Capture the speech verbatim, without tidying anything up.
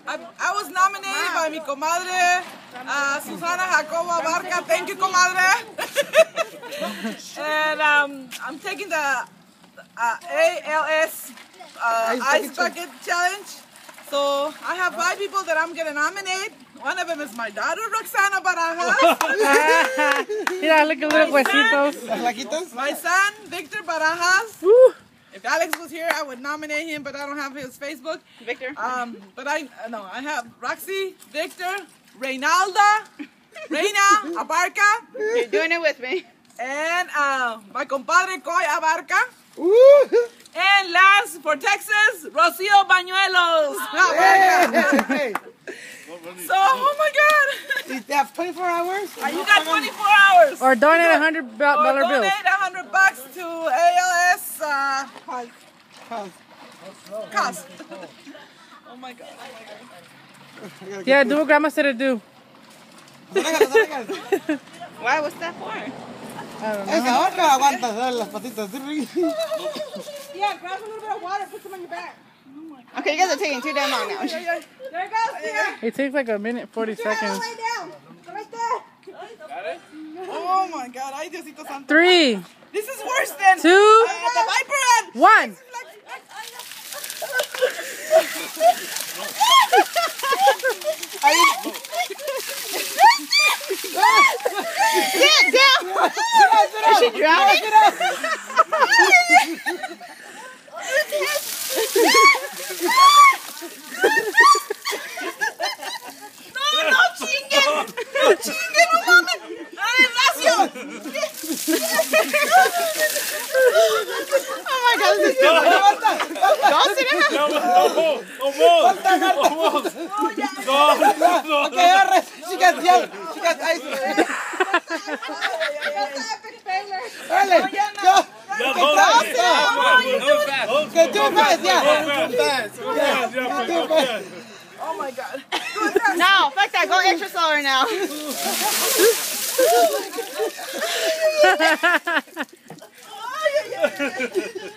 I, I was nominated by mi comadre uh, Susana Jacobo Abarca. Thank you, comadre. And um, I'm taking the uh, A L S uh, Ice Bucket Challenge. So I have five people that I'm going to nominate. One of them is my daughter, Roxana Barajas. Mira, look at little huesitos. My son, Victor Barajas. Woo. If Alex was here, I would nominate him, but I don't have his Facebook. Victor. Um, but I no, I have Roxy, Victor, Reynalda, Reina Abarca. You're doing it with me. And uh, my compadre Coy Abarca. Woo. And last for Texas, Rocio Bañuelos. Hey. So, oh my God. You have twenty-four hours? You got twenty-four hours. Or donate a hundred dollar Or bill. donate a hundred bucks to A L S uh, cost. Oh my God. Yeah, do what Grandma said to do. Why? What's that for? Esa vaca aguanta las patitas. Yeah, grab a little bit of water, put some on your back. Okay, you guys are taking too damn long now. There it goes, yeah. It takes like a minute, forty seconds. Lay down. Right there. Got it? Oh my God. Ay, Diosito Santo. Three, This is worse than two, uh, the Viper ad. one. Sit down. Is she drowning? No, no chinguen. No chinguen, no mames. Ay, Lacio. Oh my God, this is good. Don't sit down. No more, no more, no more. Okay, all right. She got yelled. She got ice. Dale. Go. Yeah, Go. go fast. Okay, do it fast, yeah. Go fast. Oh my God. No, fuck that. Go extra slower now. Ay, ay, ay.